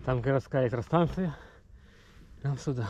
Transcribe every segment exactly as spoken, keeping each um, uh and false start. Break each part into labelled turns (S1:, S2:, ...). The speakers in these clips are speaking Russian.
S1: Там городская электростанция. Прям сюда.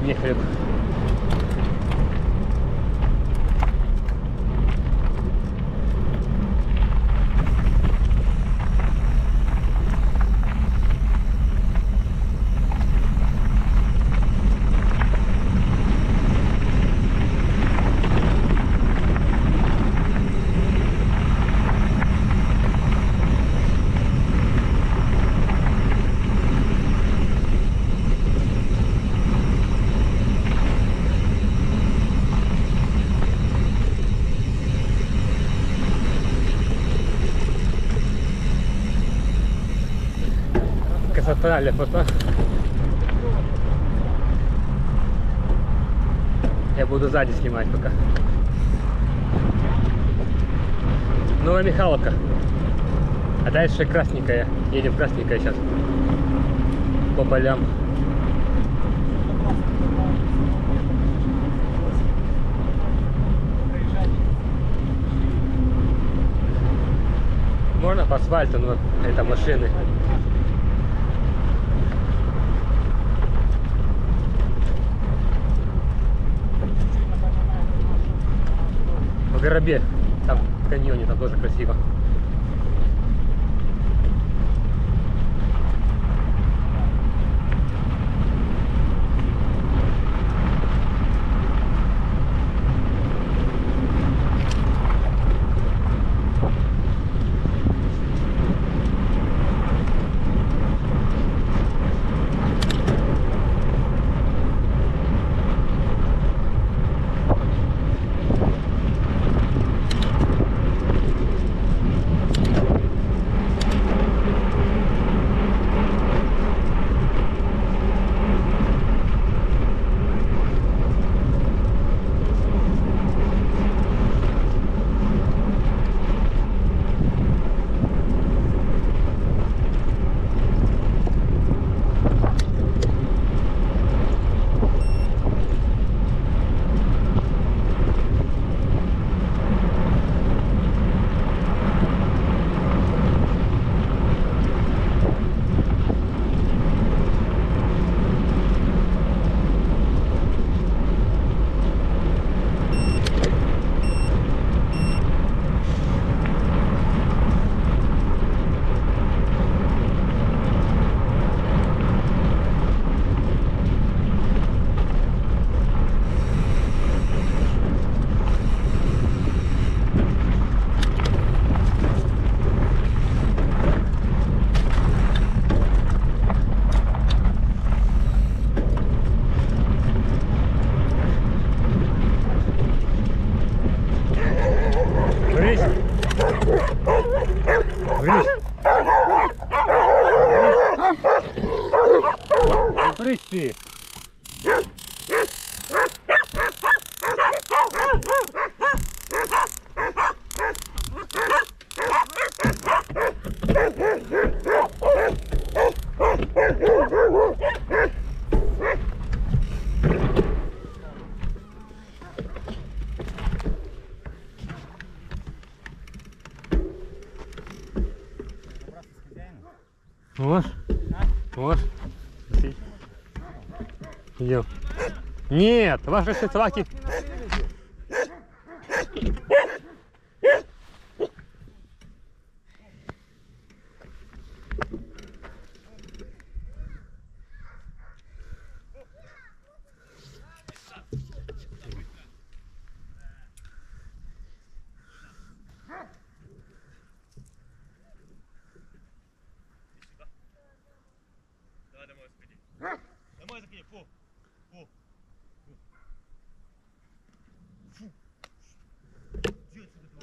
S1: мне хлеб. Красота, фото. Я буду сзади снимать пока. Новая Михайловка. А дальше красненькая. Едем красненькая сейчас. По полям. Можно по асфальту, но это машины. В Горобе, там в каньоне, там тоже красиво. Брысь ты! Вот, вот. Идем. Нет, ваши собаки.
S2: Домой закинь, фу, фу, фу. Фу. Иди отсюда,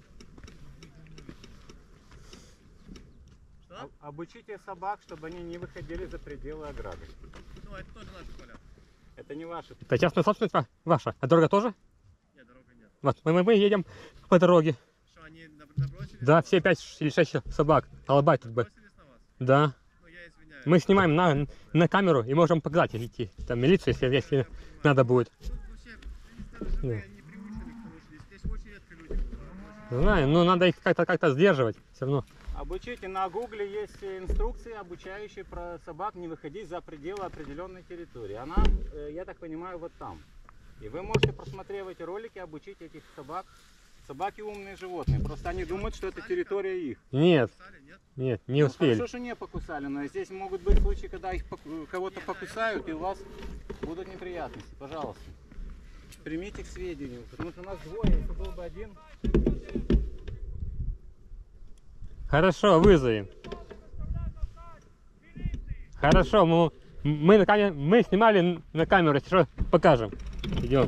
S2: что?
S3: Обучите собак, чтобы они не выходили за пределы ограды.
S2: Ну, это тоже наши поля.
S3: Это не ваши.
S1: Это частная собственность ваша. А дорога тоже?
S2: Нет, дорога нет.
S1: Вот, мы, мы, мы едем по дороге.
S2: Что, они набросились?
S1: Да, все пять или шесть собак. Алабай тут бы.
S2: Набросились на вас?
S1: Да.
S2: Ну, я извиняюсь.
S1: Мы снимаем на, на камеру и можем показать идти. Там милицию, если, если надо будет.
S2: Тут все сторожевые, они приучены к тому, что здесь очень редко люди бывают.
S1: Знаю, но надо их как-то как-то сдерживать. Все равно.
S3: Обучите, на гугле есть инструкции, обучающие про собак не выходить за пределы определенной территории. Она, э, я так понимаю, вот там. И вы можете, просмотрев эти ролики, обучить этих собак. Собаки умные животные, просто они думают, что это территория их.
S1: Нет,
S2: Писали, нет?
S1: нет, не
S3: Ну,
S1: успели.
S3: хорошо, что не покусали, но здесь могут быть случаи, когда их пок- кого-то покусают, и у вас будут неприятности. Пожалуйста, примите к сведению, потому что у нас двое, если был бы один.
S1: Хорошо, вызовем. Хорошо, мы, мы, на камере, мы снимали на камеру, если что, покажем. Идем.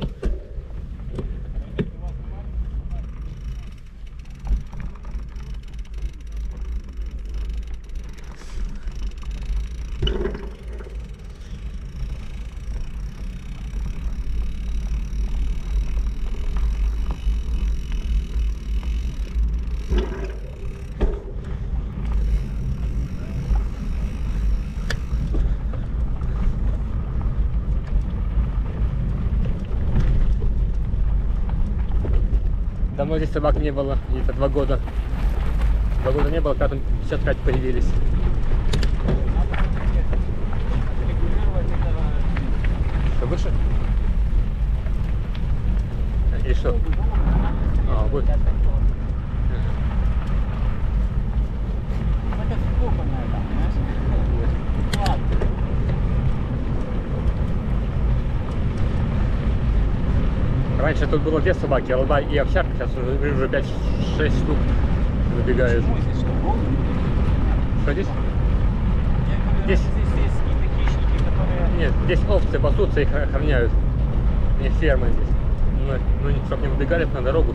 S1: Давно здесь собак не было, где-то два года. Два года не было, когда там сейчас пять появились.
S3: Регулировать это.
S1: Что, выше? Или что? А, будет.
S3: Это вкопанное там, понимаешь? Ладно.
S1: Раньше тут было две собаки, алба и овчарка, сейчас уже, уже пять-шесть штук выбегают.
S3: Почему здесь что, голуби?
S1: Что здесь?
S3: Я говорю,
S1: Здесь-
S3: здесь есть какие-то хищники, которые...
S1: Нет, здесь овцы пасутся, их охраняют. Не ферма здесь. Ну, ну чтобы не выбегали на дорогу.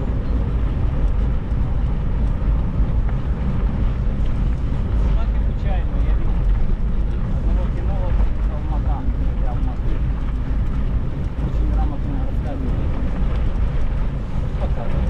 S3: Собаки случайно, я видел одного кинолога из Алмата, я в Москве. Очень грамотно рассказывает. Показывает.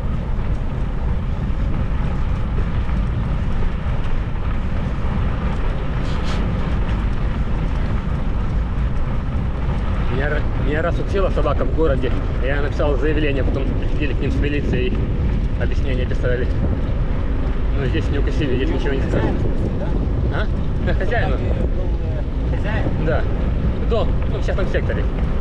S1: Меня, ра- меня раз учила собака в городе, я написал заявление, потом приходили к ним с милицией, объяснения писали. Но здесь не укусили, здесь ничего не сказали.
S3: Да?
S1: А? Да, хозяину?
S3: Собаки был, э, хозяин?
S1: Да. Дом, ну, в частном секторе.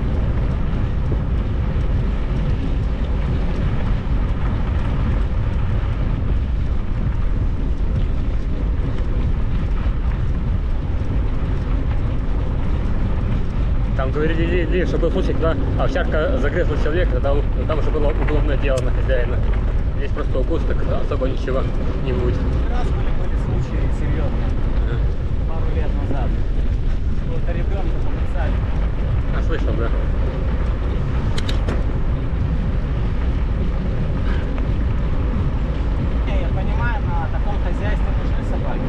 S1: Там говорили, что был случай, когда овчарка загрызла человека, тогда у- там уже было уголовное дело на хозяина. Здесь просто укус, так особо ничего не будет.
S3: Раз были, были случаи серьезные, пару лет назад. Вот ребенка покусали.
S1: А, слышал, да.
S3: Не, я понимаю, на таком хозяйстве нужны собаки.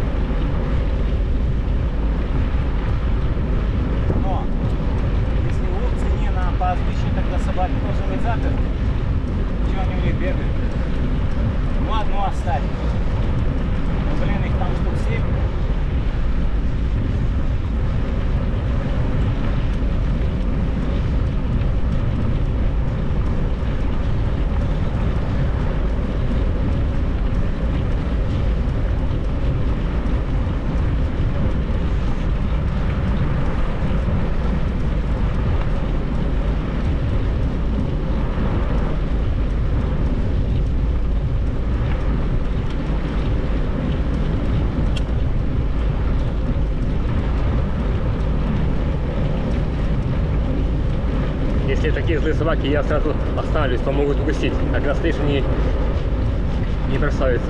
S3: Но если в цене на пастбище, тогда собаки должны быть заперты. Чего они у них бегают? Ну одну оставь. Ну блин, их там штук семь.
S1: Если такие злые собаки, я сразу останавливаюсь, то могут укусить. А когда стоишь, они не бросаются.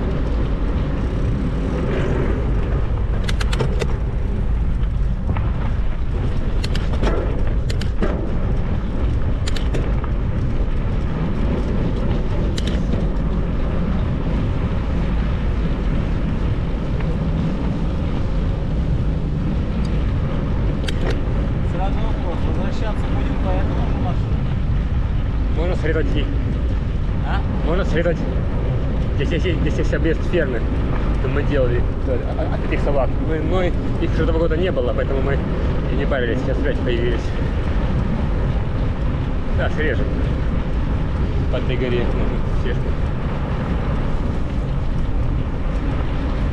S3: Сразу вопрос, возвращаться будем по этому же маршруту?
S1: Можно следовать, и-
S3: А?
S1: можно следовать. Здесь, здесь, здесь есть объезд фермы, что мы делали э, от от этих собак. Мы, но их уже два года не было, поэтому мы и не парились, сейчас опять появились. Да, срежем. По этой горе можно съездить.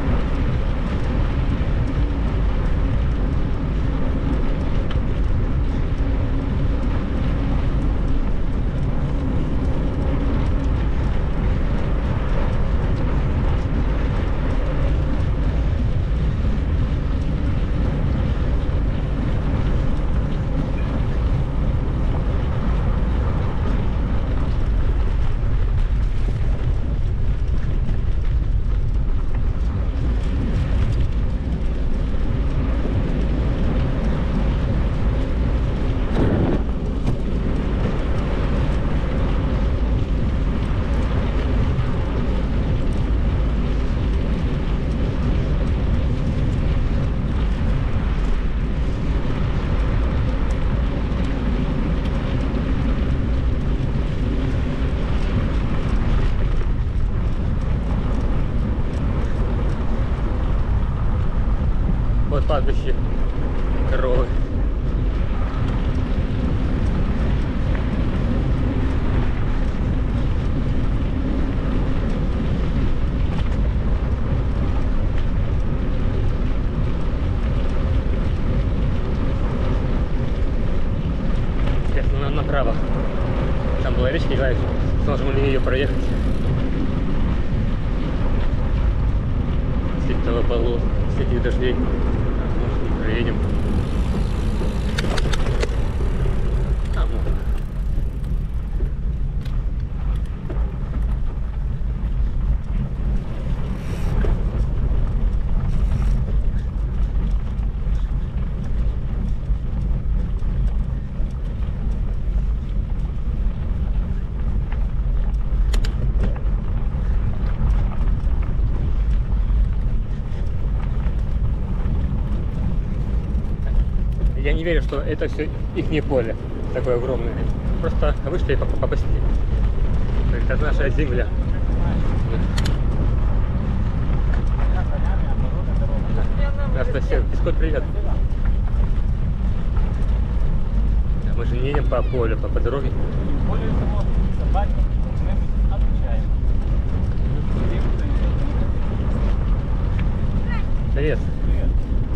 S1: пастбище коровы. Сейчас на- направо. Там была речка, играет. Сможем ли ее проехать? С этого болот, с этих дождей. А, может, не проедем. А, можно. Я не верю, что это все их поле такое огромное. Просто вышли и поп- попасти. Это наша земля. Анастасия, Пескот, привет. Да, мы же не едем по полю, по, по дороге.
S3: Более того, собаки должны быть обучаемы.
S1: Привет.
S3: Привет.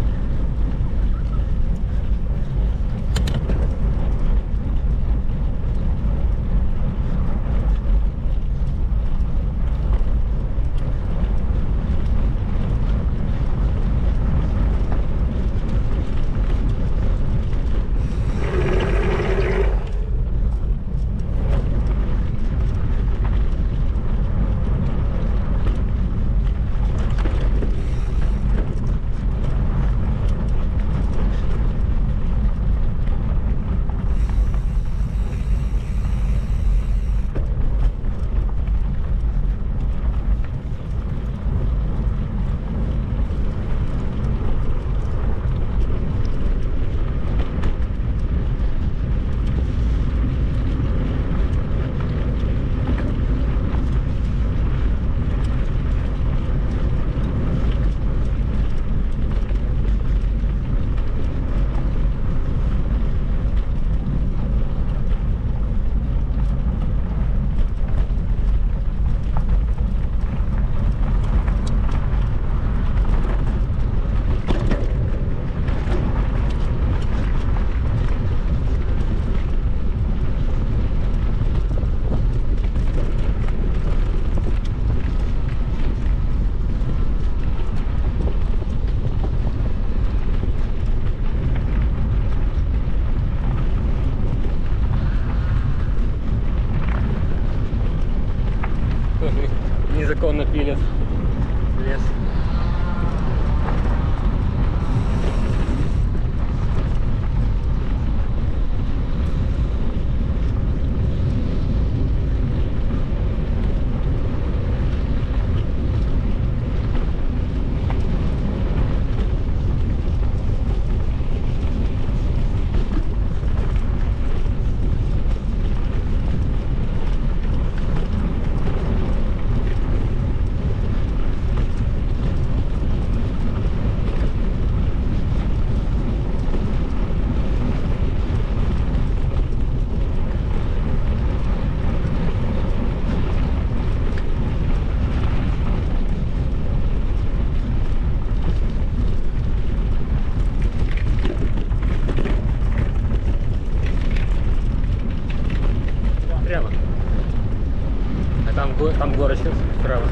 S1: Незаконно пилят лес. Прямо. А там, го- там горочка справа.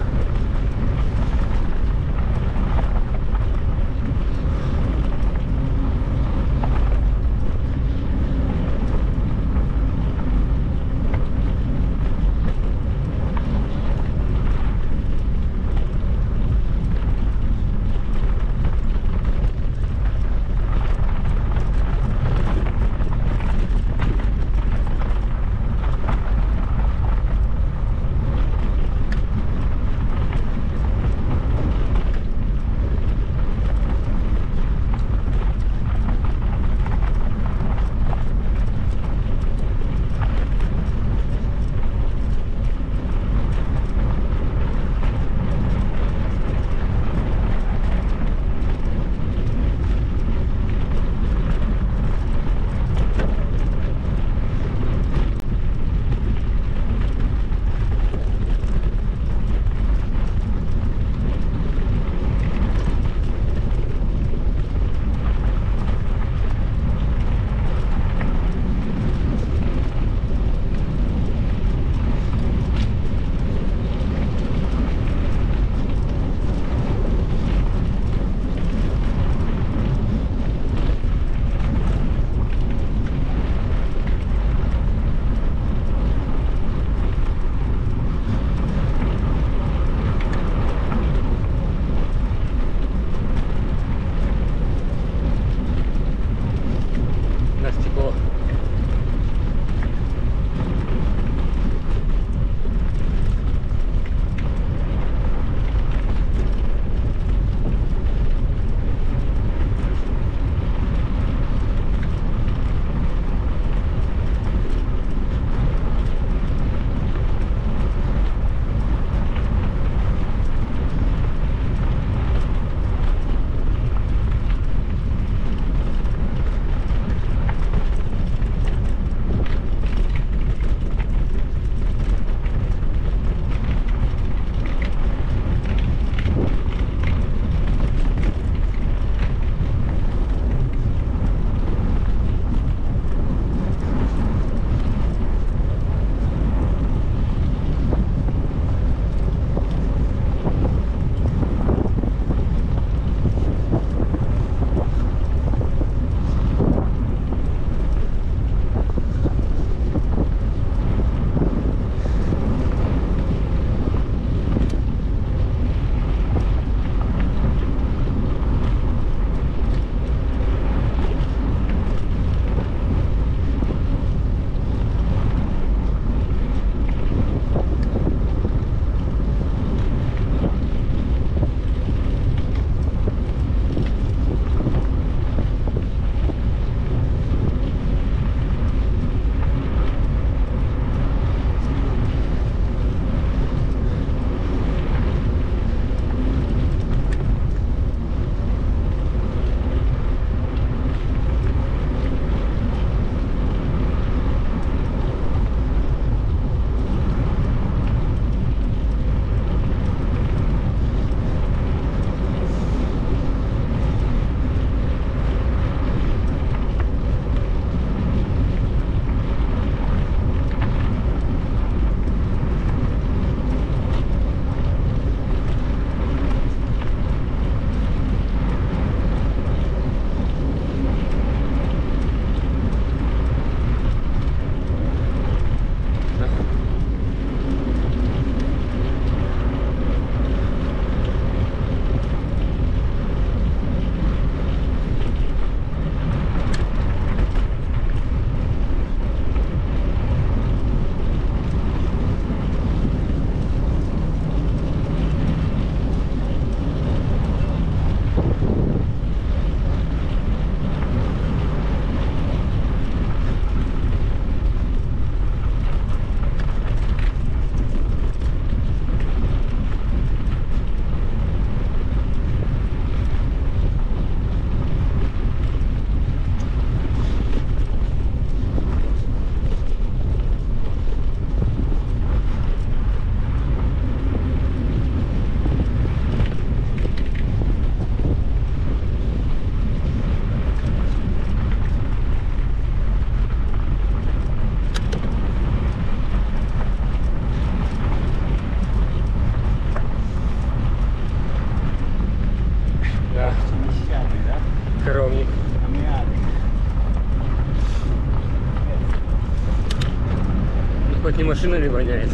S1: машинами воняет.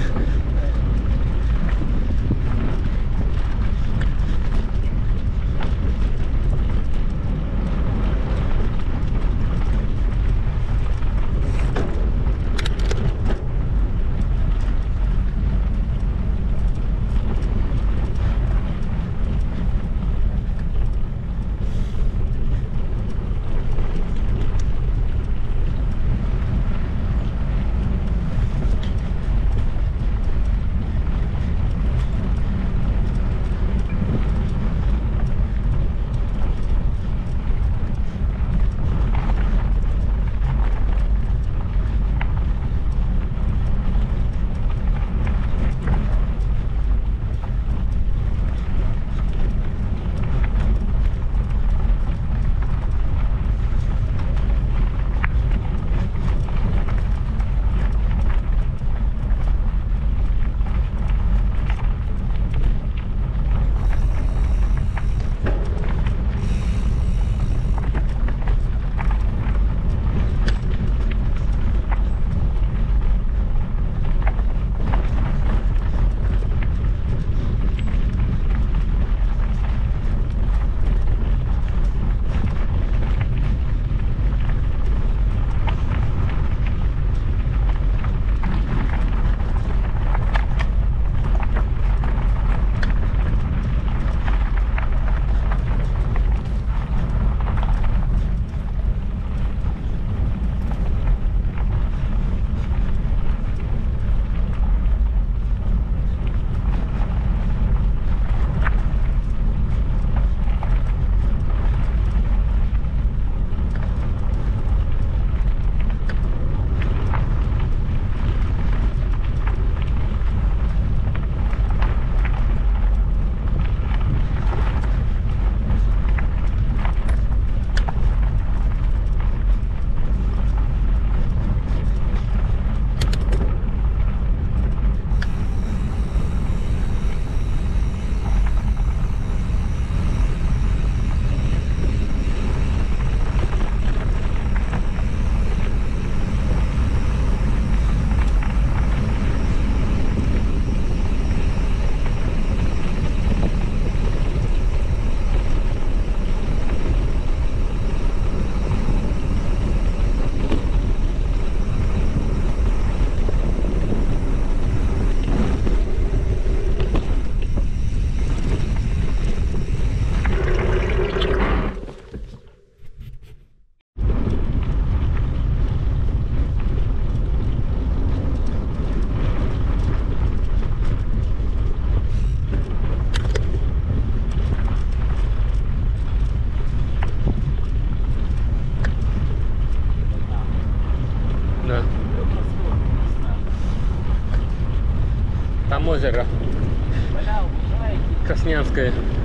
S1: Там озеро Краснянское.